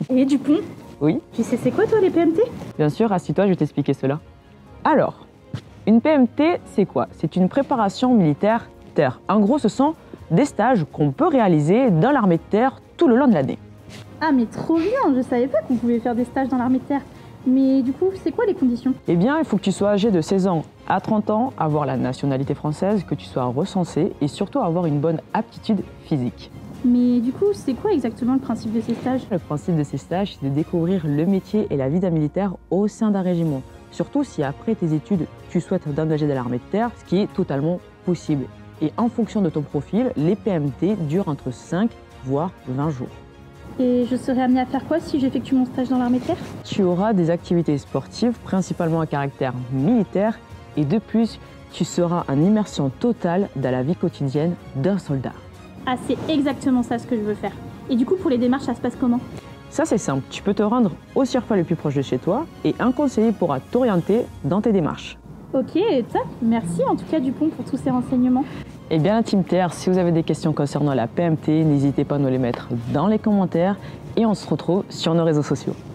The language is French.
Et Dupont, Oui, tu sais c'est quoi toi les PMT? bien sûr, assis-toi, je vais t'expliquer cela. Alors, une PMT, c'est quoi? C'est une préparation militaire terre. En gros, ce sont des stages qu'on peut réaliser dans l'armée de terre tout le long de l'année. Ah mais trop bien, je savais pas qu'on pouvait faire des stages dans l'armée de terre. Mais du coup, c'est quoi les conditions? Eh bien, il faut que tu sois âgé de 16 ans à 30 ans, avoir la nationalité française, que tu sois recensé et surtout avoir une bonne aptitude physique. Mais du coup, c'est quoi exactement le principe de ces stages? Le principe de ces stages, c'est de découvrir le métier et la vie d'un militaire au sein d'un régiment. Surtout si après tes études, tu souhaites t'engager dans l'armée de terre, ce qui est totalement possible. Et en fonction de ton profil, les PMT durent entre 5 voire 20 jours. Et je serai amenée à faire quoi si j'effectue mon stage dans l'armée de terre? Tu auras des activités sportives, principalement à caractère militaire, et de plus, tu seras en immersion totale dans la vie quotidienne d'un soldat. Ah, c'est exactement ça ce que je veux faire. Et du coup, pour les démarches, ça se passe comment? Ça c'est simple, tu peux te rendre au CIRFA le plus proche de chez toi et un conseiller pourra t'orienter dans tes démarches. Ok, top. Merci en tout cas Dupont pour tous ces renseignements. Et bien la Team Terre, si vous avez des questions concernant la PMT, n'hésitez pas à nous les mettre dans les commentaires et on se retrouve sur nos réseaux sociaux.